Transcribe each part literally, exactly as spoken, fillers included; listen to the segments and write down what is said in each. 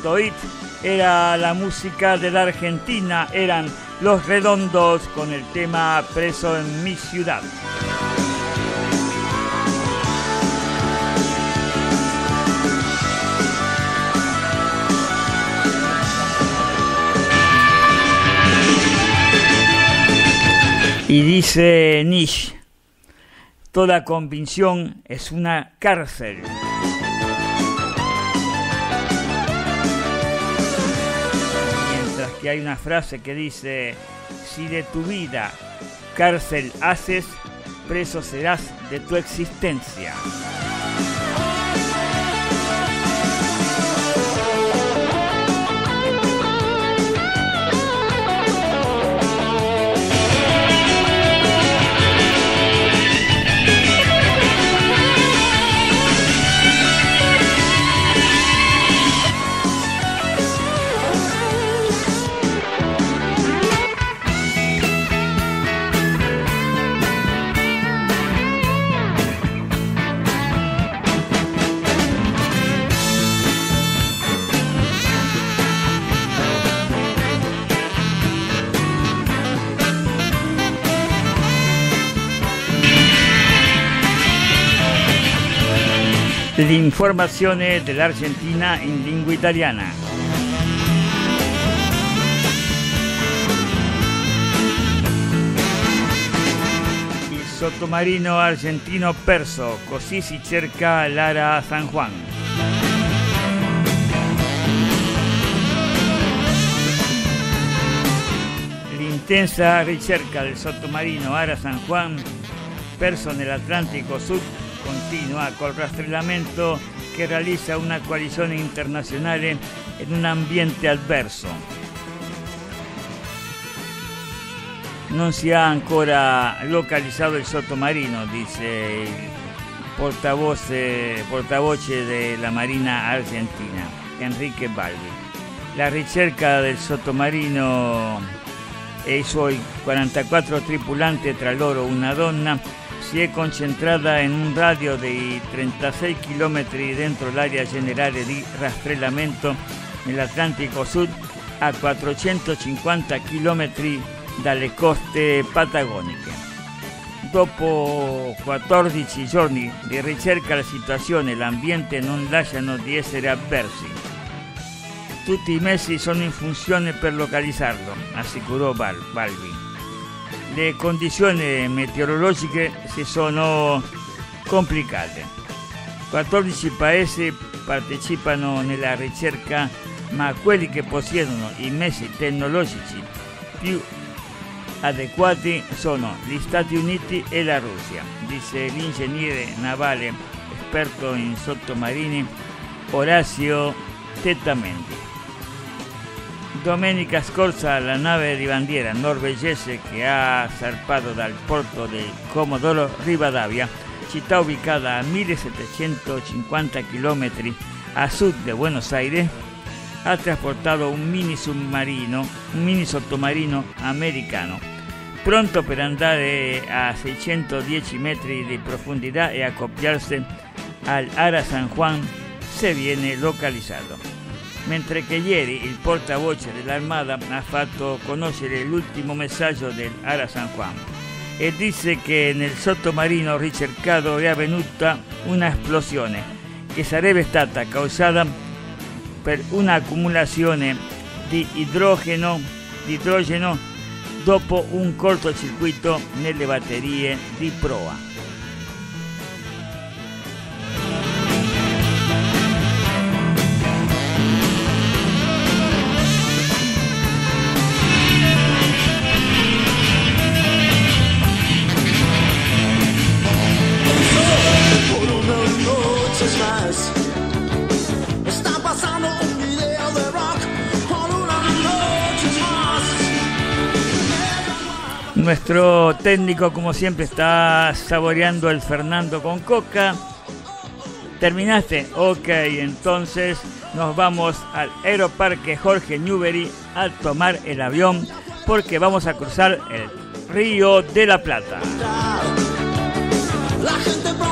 Esto It era la música de la Argentina, eran Los Redondos con el tema Preso en mi ciudad. Y dice Nietzsche, toda convicción es una cárcel. Mientras que hay una frase que dice, si de tu vida cárcel haces, preso serás de tu existencia. L'informazione dell'Argentina in lingua italiana. Il sottomarino argentino perso, così si cerca l'Ara San Juan. L'intensa ricerca del sottomarino Ara San Juan, perso nell'Atlantico Sud, continua col rastrellamento che realizza una coalizione internazionale in un ambiente avverso. Non si ha ancora localizzato il sottomarino, dice il portavoce, portavoce della Marina Argentina, Enrique Balbi. La ricerca del sottomarino e i suoi quarantaquattro tripulanti, tra loro una donna, si è concentrata in un radio di trentasei chilometri dentro l'area generale di rastrellamento nell'Atlantico Sud, a quattrocentocinquanta chilometri dalle coste patagoniche. Dopo quattordici giorni di ricerca, la situazione e l'ambiente non lasciano di essere avversi. Tutti i mezzi sono in funzione per localizzarlo, assicurò Balbi. Le condizioni meteorologiche si sono complicate. quattordici paesi partecipano nella ricerca, ma quelli che possiedono i mezzi tecnologici più adeguati sono gli Stati Uniti e la Russia, dice l'ingegnere navale esperto in sottomarini Orazio Tettamendi. Domenica scorsa la nave di bandiera norvegese che ha zarpato dal porto di Comodoro Rivadavia, città ubicata a millesettecentocinquanta chilometri a sud di Buenos Aires, ha trasportato un mini submarino, un mini sottomarino americano, pronto per andare a seicentodieci metri di profondità e accoppiarsi all'Ara San Juan se viene localizzato. Mentre che ieri il portavoce dell'Armata ha fatto conoscere l'ultimo messaggio dell'Ara San Juan e disse che nel sottomarino ricercato è avvenuta una esplosione che sarebbe stata causata per un'accumulazione di idrogeno, di idrogeno dopo un cortocircuito nelle batterie di proa. Nuestro técnico, como siempre, está saboreando el Fernando con coca. ¿Terminaste? Ok, entonces nos vamos al Aeroparque Jorge Newbery a tomar el avión porque vamos a cruzar el Río de la Plata.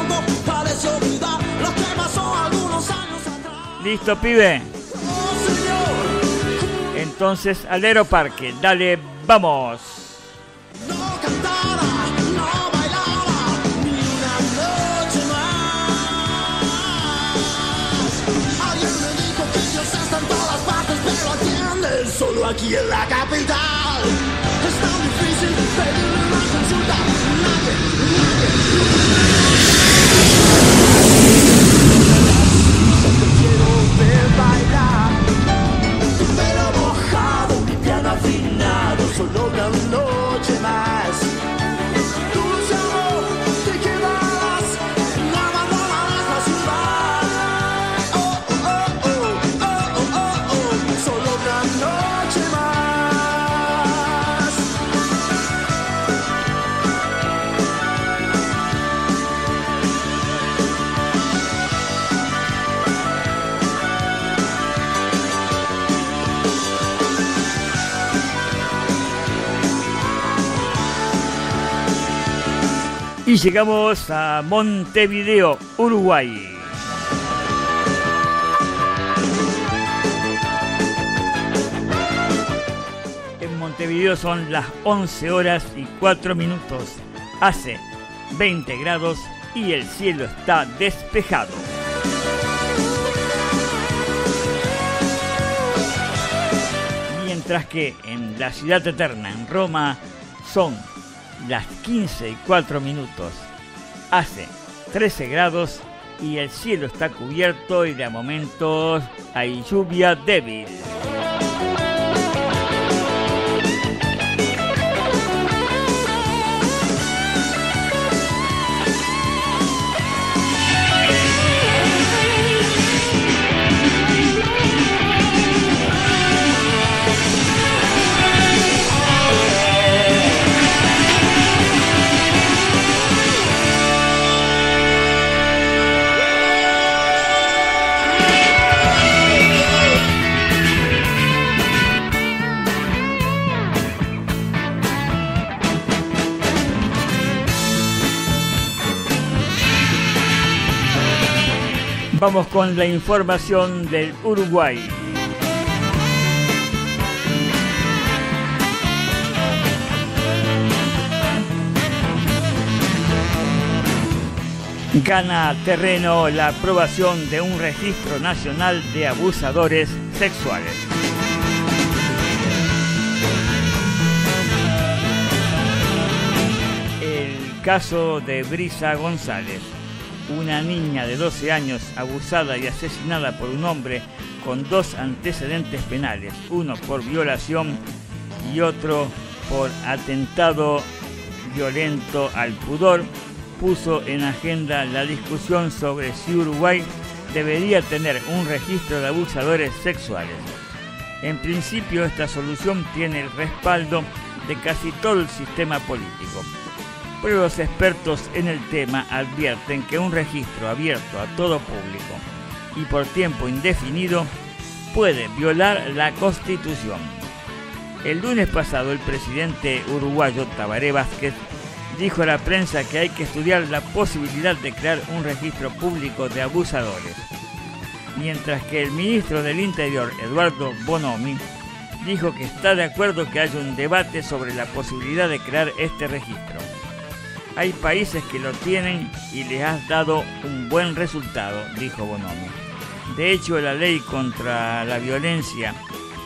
¿Listo, pibe? entonces al Aeroparque. Dale, vamos. No cantara, no bailaba, ni una noche más. Alguien me dijo que Dios está en todas partes, pero atiende solo aquí en la capital. Es tan difícil pedirle una consulta. Nadie, nadie. Te quiero ver bailar. Tu pelo mojado, mi piano afinado, solo una noche más. Dulce amor, te quedarás, no abandonarás la ciudad. Oh, oh, oh, oh, oh, oh, oh, oh, solo una noche más. Y llegamos a Montevideo, Uruguay. En Montevideo son las once horas y cuatro minutos. Hace veinte grados y el cielo está despejado. Mientras que en la ciudad eterna, en Roma, son las quince y cuatro minutos. Hace trece grados y el cielo está cubierto y de momentos hay lluvia débil. Vamos con la información del Uruguay. Gana terreno la aprobación de un registro nacional de abusadores sexuales. El caso de Brisa González, una niña de doce años abusada y asesinada por un hombre con dos antecedentes penales, uno por violación y otro por atentado violento al pudor, puso en agenda la discusión sobre si Uruguay debería tener un registro de abusadores sexuales. En principio, esta solución tiene el respaldo de casi todo el sistema político, pero los expertos en el tema advierten que un registro abierto a todo público y por tiempo indefinido puede violar la Constitución. El lunes pasado, el presidente uruguayo Tabaré Vázquez dijo a la prensa que hay que estudiar la posibilidad de crear un registro público de abusadores, mientras que el ministro del Interior, Eduardo Bonomi, dijo que está de acuerdo que haya un debate sobre la posibilidad de crear este registro. Hay países que lo tienen y les ha dado un buen resultado, dijo Bonomi. De hecho, la ley contra la violencia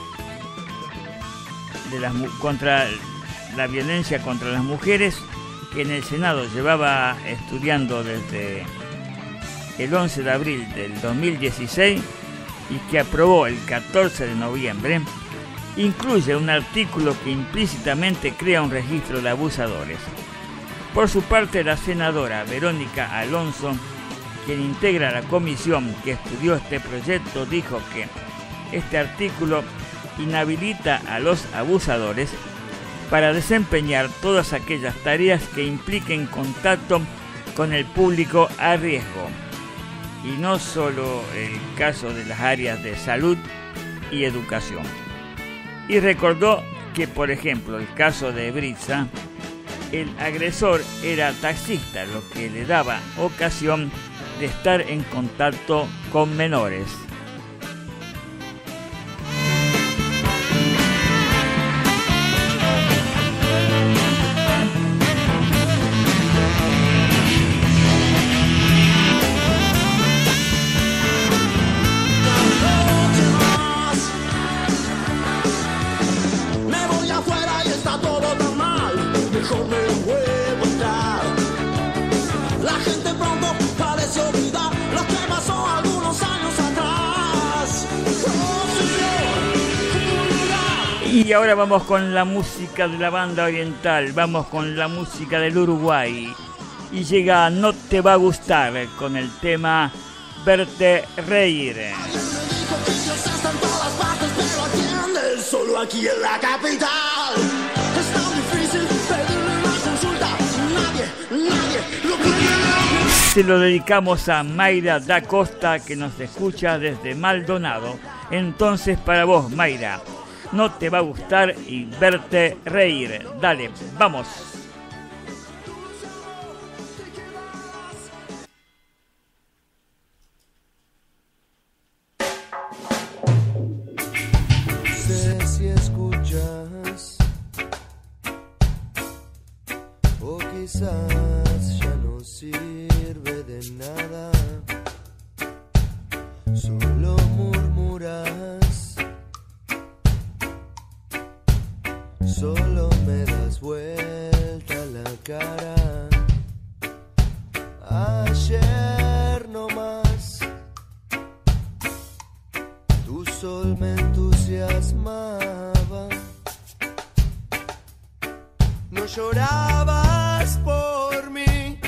de las, contra la violencia contra las mujeres, que en el Senado llevaba estudiando desde el once de abril del dos mil dieciséis y que aprobó el catorce de noviembre, incluye un artículo que implícitamente crea un registro de abusadores. Por su parte, la senadora Verónica Alonso, quien integra la comisión que estudió este proyecto, dijo que este artículo inhabilita a los abusadores para desempeñar todas aquellas tareas que impliquen contacto con el público a riesgo, y no solo el caso de las áreas de salud y educación. Y recordó que, por ejemplo, el caso de Brisa, el agresor era taxista, lo que le daba ocasión de estar en contacto con menores. Y ahora vamos con la música de la banda oriental, vamos con la música del Uruguay. Y llega No Te Va a Gustar con el tema Verte Reír. Solo aquí en la capital es tan difícil pedirle una consulta. Nadie, nadie lo cree. Se lo dedicamos a Mayra da Costa, que nos escucha desde Maldonado. Entonces para vos, Mayra, No Te Va a Gustar y Verte Reír. Dale, vamos. Quizás ya no sirve de nada, solo murmuras, solo me das vuelta la cara. Ayer no más, tu sol me entusiasmaba, no llorabas por mí,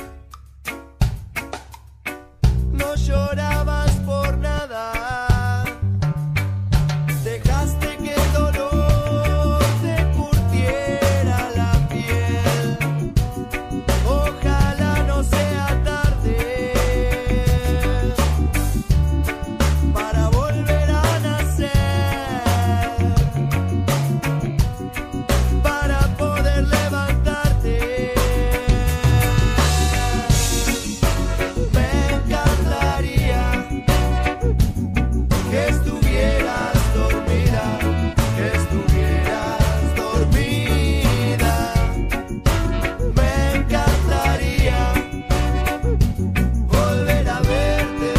no llorabas por nada, dejaste que el dolor te curtiera la piel, ojalá no sea tarde para volver a nacer, para poder levantarte. Me encantaría que estuvieras dormida, que estuvieras dormida. Me encantaría volver a verte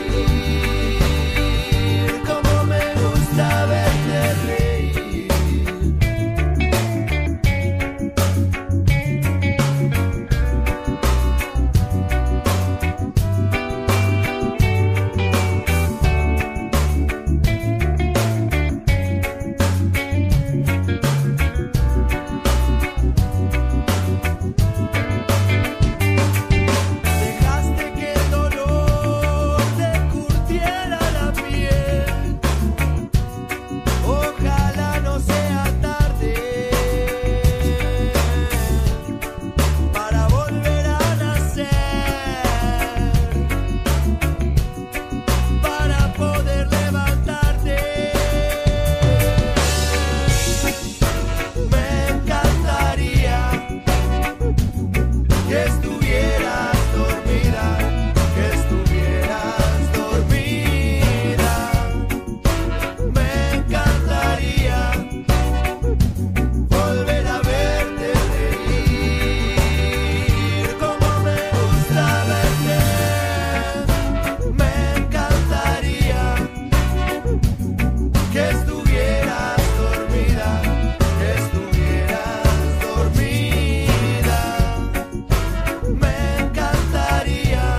reír, como me gusta verte reír. Dejaste que el dolor te curtiera la piel, ojalá no sea tarde para volver a nacer, para poder levantarte. Me encantaría que estuvieras dormida, que estuvieras dormida. Me encantaría volver a verte reír, como me gusta verte. Me encantaría que estuvieras dormida, que estuvieras dormida. Me encantaría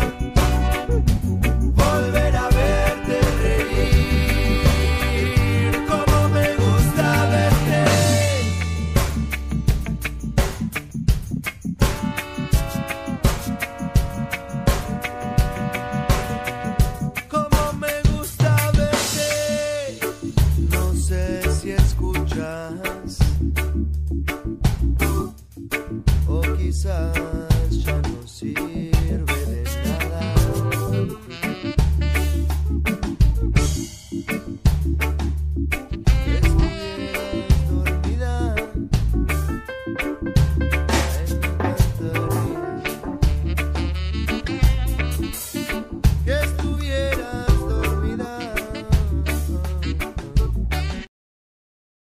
volver a verte reír, como me gusta verte. Como me gusta verte. No sé si escuchas o quizás